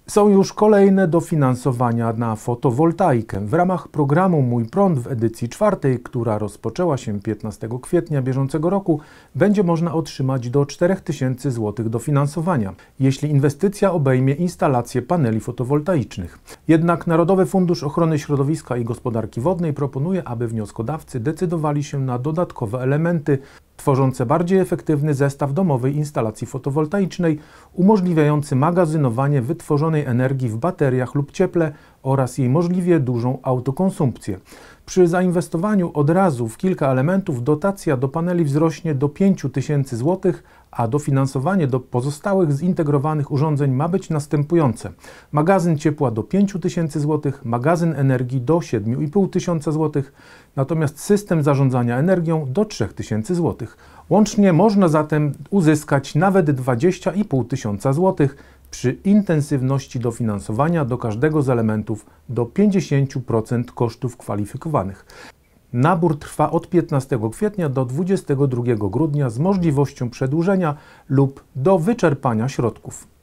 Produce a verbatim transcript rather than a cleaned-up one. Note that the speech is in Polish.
Są już kolejne dofinansowania na fotowoltaikę. W ramach programu Mój Prąd w edycji czwartej, która rozpoczęła się piętnastego kwietnia bieżącego roku, będzie można otrzymać do czterech tysięcy złotych dofinansowania, jeśli inwestycja obejmie instalację paneli fotowoltaicznych. Jednak Narodowy Fundusz Ochrony Środowiska i Gospodarki Wodnej proponuje, aby wnioskodawcy decydowali się na dodatkowe elementy tworzące bardziej efektywny zestaw domowej instalacji fotowoltaicznej, umożliwiający magazynowanie wytworzonej energii w bateriach lub cieple oraz jej możliwie dużą autokonsumpcję. Przy zainwestowaniu od razu w kilka elementów dotacja do paneli wzrośnie do pięciu tysięcy złotych, a dofinansowanie do pozostałych zintegrowanych urządzeń ma być następujące. Magazyn ciepła do pięciu tysięcy złotych, magazyn energii do siedmiu i pół tysiąca złotych, natomiast system zarządzania energią do trzech tysięcy złotych. Łącznie można zatem uzyskać nawet dwadzieścia i pół tysiąca złotych przy intensywności dofinansowania do każdego z elementów do pięćdziesięciu procent kosztów kwalifikowanych. Nabór trwa od piętnastego kwietnia do dwudziestego drugiego grudnia z możliwością przedłużenia lub do wyczerpania środków.